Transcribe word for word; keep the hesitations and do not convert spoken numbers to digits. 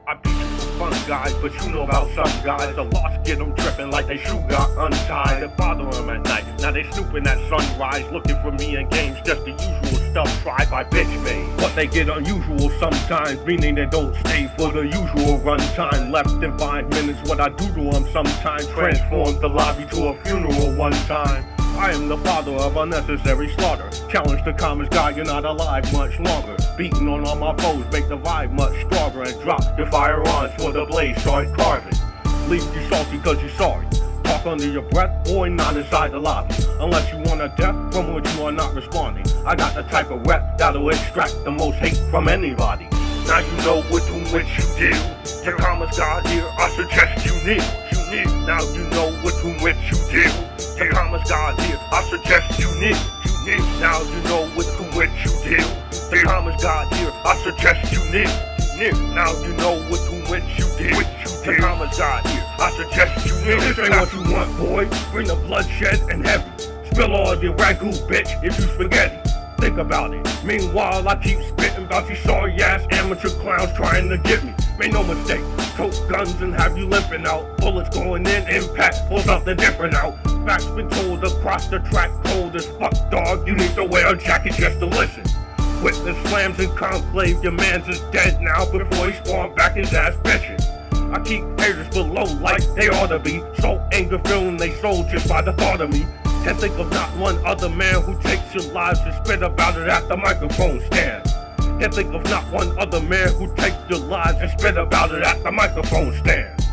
I beat you for fun, guys, but you know about some guys. The lost get them tripping like they shoe got untied. They bother them at night. Now they snooping at sunrise, looking for me in games. Just the usual stuff tried by bitch made. But they get unusual sometimes, meaning they don't stay for the usual run time. Left in five minutes, what I do to them sometimes transforms the lobby to a funeral one time. I am the father of unnecessary slaughter. Challenge the commons, God, you're not alive much longer. Beating on all my foes, make the vibe much stronger. And drop your firearms for the blaze start carving. Leave you salty cause you're sorry. Talk under your breath, boy, not inside the lobby. Unless you want a death from which you are not responding. I got the type of rep that'll extract the most hate from anybody. Now you know with whom which you deal. Your commons, God, here, I suggest you kneel. You kneel. Now you know with whom which you deal. Your commons, God, here, I suggest you kneel. You kneel. Now you know with whom which you deal. Your commons, God, here, I suggest you kneel. You kneel. Now you know with whom which you deal. Your commons, God, here, I suggest you kneel. This ain't what you want, boy. Bring the bloodshed and heavy. Spill all your ragu, bitch, if you spaghetti. Think about it. Meanwhile, I keep spitting about these sorry ass amateur clowns trying to get me. Make no mistake, tote guns and have you limping out. Bullets going in, impact, pull something different out. Facts been told across the track, cold as fuck, dog. You need to wear a jacket just to listen. Witness slams in conclave, your man's is dead now before he spawned back his ass bitching. I keep haters below like they ought to be. So anger filling they soul just by the thought of me. Can't think of not one other man who takes your lives and spit about it at the microphone stand. Can't think of not one other man who takes your lives and spit about it at the microphone stand.